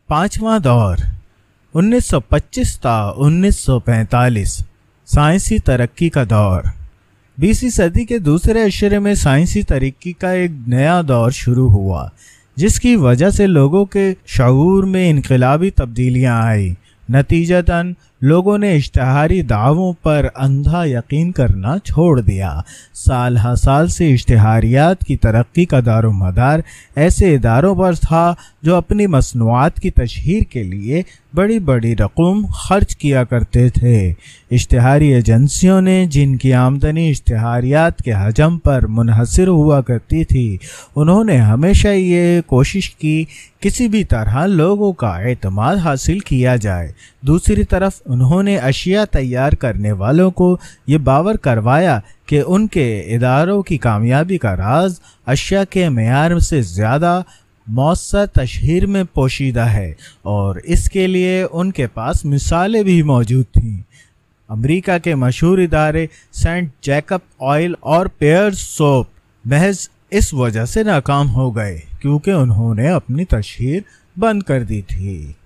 पांचवा दौर 1925 تا 1945 साइंसी तरक्की का दौर। 20वीं सदी के दूसरे अशरे में साइंसी तरक्की का एक नया दौर शुरू हुआ, जिसकी वजह से लोगों के शऊर में इनकलाबी तब्दीलियां आई। नतीजतन लोगों ने इश्तिहारी दावों पर अंधा यकीन करना छोड़ दिया। साल हर साल से इश्तिहारियात की तरक्की का दारोमदार ऐसे इदारों पर था जो अपनी मसनूआत की तशहीर के लिए बड़ी बड़ी रकम खर्च किया करते थे। इश्तिहारी एजेंसियों ने, जिनकी आमदनी इश्तिहारियात के हजम पर मुनहसर हुआ करती थी, उन्होंने हमेशा ये कोशिश की किसी भी तरह लोगों का एतमाद हासिल किया जाए। दूसरी तरफ उन्होंने अशिया तैयार करने वालों को ये बावर करवाया कि उनके इदारों की कामयाबी का राज अशिया के मेयार से ज़्यादा मौसर तशहीर में पोशीदा है, और इसके लिए उनके पास मिसालें भी मौजूद थीं। अमेरिका के मशहूर इदारे सेंट जैकब ऑयल और पेयर्स सोप महज इस वजह से नाकाम हो गए क्योंकि उन्होंने अपनी तशहीर बंद कर दी थी।